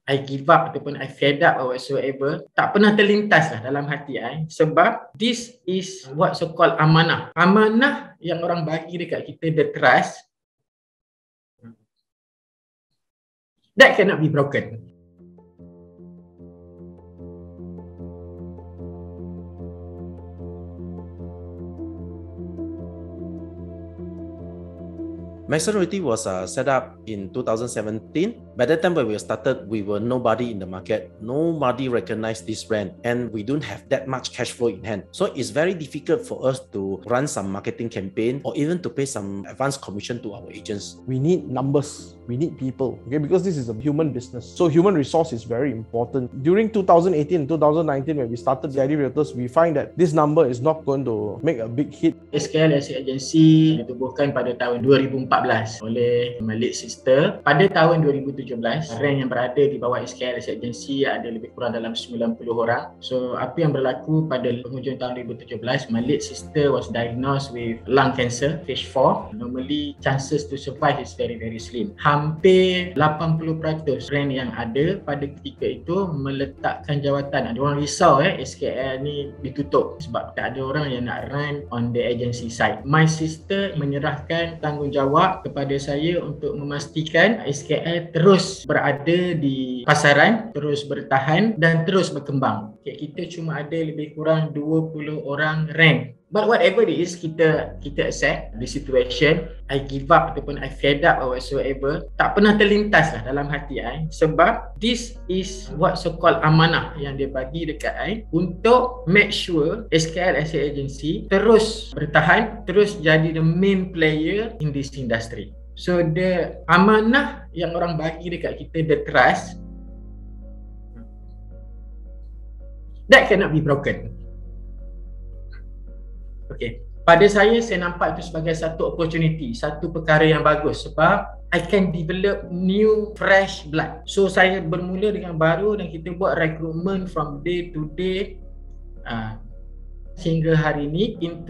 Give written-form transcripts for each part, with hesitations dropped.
I give up ataupun I fed up or whatsoever, tak pernah terlintas lah dalam hati I, sebab this is what so called amanah. Amanah yang orang bagi dekat kita, the trust, that cannot be broken. Maxority was set up in 2017. By that time when we started, we were nobody in the market. Nobody recognized this brand and we don't have that much cash flow in hand. So it's very difficult for us to run some marketing campaign or even to pay some advance commission to our agents. We need numbers. We need people, okay, because this is a human business. So human resource is very important. During 2018 and 2019, when we started the ID Realtors, we find that this number is not going to make a big hit. SKL Asset Agency ditubuhkan pada tahun 2014 oleh my late sister. Pada tahun 2017, rank yang berada di bawah SKL Asset Agency ada lebih kurang dalam 90 orang. So apa yang berlaku pada penghujung tahun 2017, my late sister was diagnosed with lung cancer, stage 4. Normally chances to survive is very slim. Hampir 80% rank yang ada pada ketika itu meletakkan jawatan. Ada orang risau SKL ni ditutup sebab tak ada orang yang nak run on the agency side. My sister menyerahkan tanggungjawab kepada saya untuk memastikan SKL terus berada di pasaran, terus bertahan dan terus berkembang. Kita cuma ada lebih kurang 20 orang rank. But whatever it is, kita accept the situation. I give up ataupun I fed up or whatsoever, tak pernah terlintas lah dalam hati I, sebab this is what so called amanah yang dia bagi dekat I untuk make sure SKL Asset Agency terus bertahan, terus jadi the main player in this industry. So the amanah yang orang bagi dekat kita, the trust, that cannot be broken. Okay. Pada saya nampak itu sebagai satu opportunity, satu perkara yang bagus sebab I can develop new fresh blood. So saya bermula dengan baru dan kita buat recruitment from day to day sehingga hari ini. In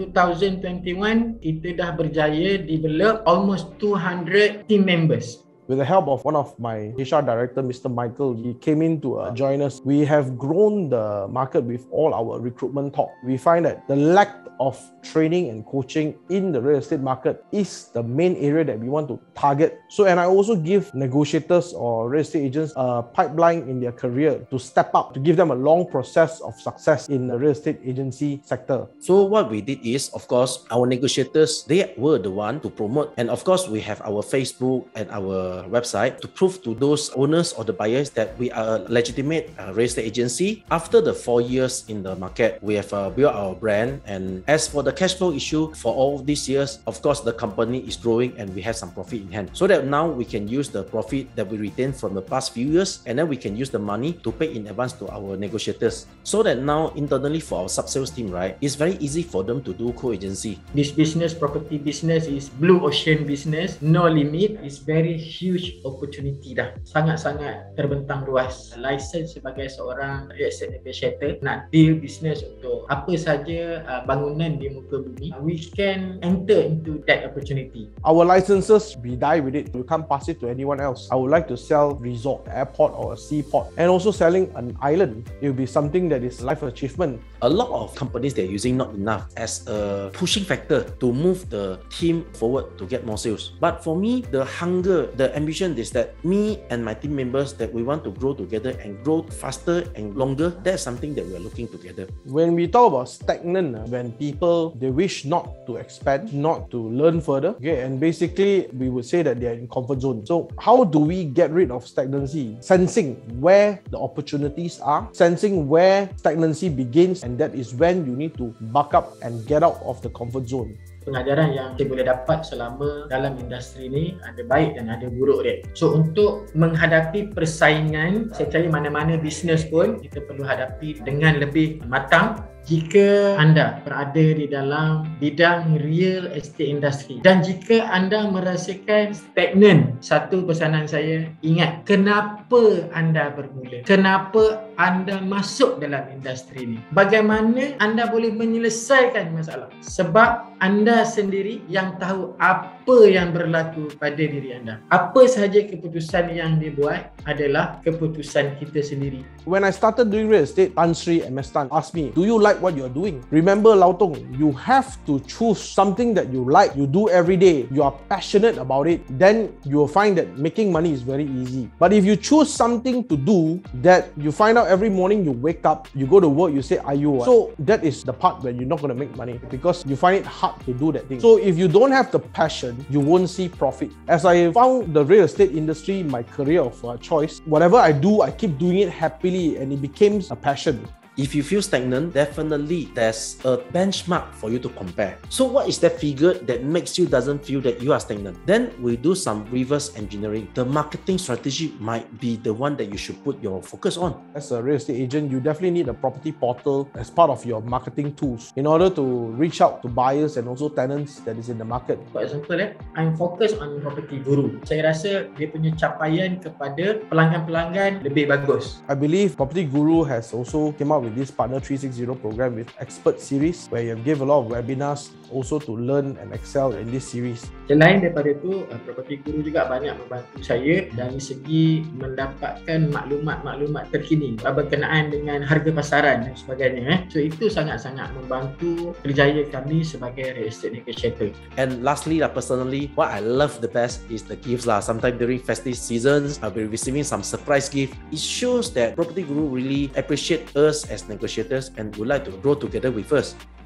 2021 kita dah berjaya develop almost 200 team members. With the help of one of my HR director, Mr. Michael, he came in to join us. We have grown the market with all our recruitment talk. We find that the lack of training and coaching in the real estate market is the main area that we want to target. So, and I also give negotiators or real estate agents a pipeline in their career to step up, to give them a long process of success in the real estate agency sector. So what we did is, of course, our negotiators, they were the one to promote. And of course, we have our Facebook and our website to prove to those owners or the buyers that we are a legitimate real estate agency. After the 4 years in the market, we have built our brand. And as for the cash flow issue, for all these years, of course, the company is growing and we have some profit in hand. So that now we can use the profit that we retained from the past few years, and then we can use the money to pay in advance to our negotiators. So that now internally for our sub-sales team, right, it's very easy for them to do co-agency. This business, property business, is blue ocean business, no limit. It's very huge opportunity dah. Sangat-sangat terbentang luas. License sebagai seorang real estate negotiator, nak deal business untuk apa saja bangunan di muka bumi, we can enter into that opportunity. Our licenses, we die with it. We can't pass it to anyone else. I would like to sell resort, airport or a seaport, and also selling an island. It will be something that is life achievement. A lot of companies, they're using not enough as a pushing factor to move the team forward to get more sales. But for me, the hunger, the ambition is that me and my team members, that we want to grow together and grow faster and longer. That's something that we are looking together. When we talk about stagnant, when people, they wish not to expand, not to learn further, okay, and basically we would say that they are in comfort zone. So how do we get rid of stagnancy? Sensing where the opportunities are, sensing where stagnancy begins, and that is when you need to buck up and get out of the comfort zone. Pengajaran yang saya boleh dapat selama dalam industri ni ada baik dan ada buruk dia. So untuk menghadapi persaingan, saya percaya mana-mana bisnes pun kita perlu hadapi dengan lebih matang, Jika anda berada di dalam bidang real estate industry dan jika anda merasakan stagnan, satu pesanan saya, ingat kenapa anda bermula, kenapa anda masuk dalam industri ini, bagaimana anda boleh menyelesaikan masalah, sebab anda sendiri yang tahu apa yang berlaku pada diri anda. Apa sahaja keputusan yang dibuat adalah keputusan kita sendiri. When I started doing real estate, Tan Sri and Ms. Tan asked me, do you like what you're doing? Remember, Low Tung, you have to choose something that you like, you do every day, you are passionate about it, then you will find that making money is very easy. But if you choose something to do that you find out every morning you wake up, you go to work, you say, are you? So that is the part where you're not going to make money because you find it hard to do that thing. So if you don't have the passion, you won't see profit. As I found the real estate industry my career of choice, whatever I do, I keep doing it happily and it becomes a passion. If you feel stagnant, definitely there's a benchmark for you to compare. So what is that figure that makes you doesn't feel that you are stagnant? Then we do some reverse engineering. The marketing strategy might be the one that you should put your focus on. As a real estate agent, you definitely need a property portal as part of your marketing tools in order to reach out to buyers and also tenants that is in the market. For example, I'm focused on PropertyGuru. Saya rasa dia punya capaian kepada pelanggan-pelanggan lebih bagus. I believe PropertyGuru has also came out with this Partner 360 program with expert series where you give a lot of webinars also to learn and excel in this series. Selain daripada itu, PropertyGuru juga banyak membantu saya dari segi mendapatkan maklumat-maklumat terkini berkenaan dengan harga pasaran dan sebagainya. So itu sangat-sangat membantu kerjaya kami sebagai real estate negotiator. And lastly, personally, what I love the best is the gifts. Sometimes during festive seasons, I'll be receiving some surprise gift. It shows that PropertyGuru really appreciate us as negotiators and would like to grow together with us.